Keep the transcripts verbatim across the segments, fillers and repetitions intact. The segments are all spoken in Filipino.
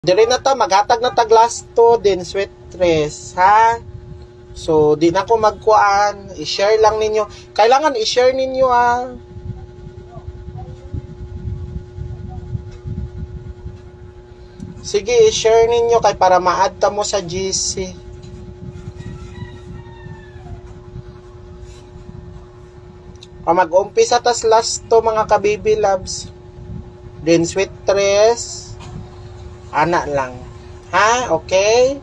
Dire na ta, maghatag na tag last to, din sweet dress, ha? So, di na ko magkuan, i-share lang ninyo. Kailangan i-share ninyo, ha? Sige, i-share ninyo kay para ma-add ta mo sa G C. O mag-umpisa tas last to, mga ka-baby loves. Din sweet dress. Ana lang. Ha? Okay?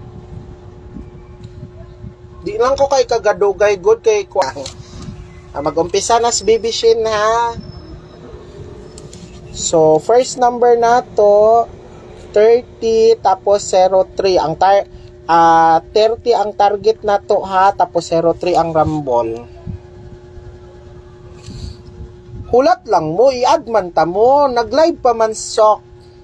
Di lang ko kay kagadugay good kay kuang. Ah, mag-umpisa na si Baby Shin, ha? So, first number na to, thirty, tapos zero three. Ang tar uh, thirty ang target na to, ha? Tapos zero three ang rumble. Hulat lang mo, i-add man ta mo. Nag-live pa man sok.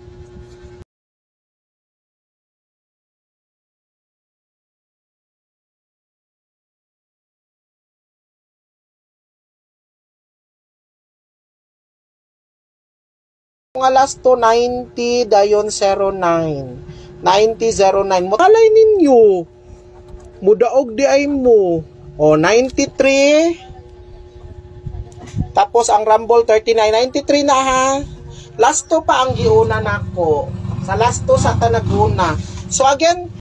Nga last to ninety dayon zero nine. ninety zero nine. Mutalay ninyo. Mudaog di ay mo. O ninety-three. Tapos ang rumble thirty-nine. ninety-three na, ha. Last to pa ang giuna nako. Sa last to sa tanaguna. So again,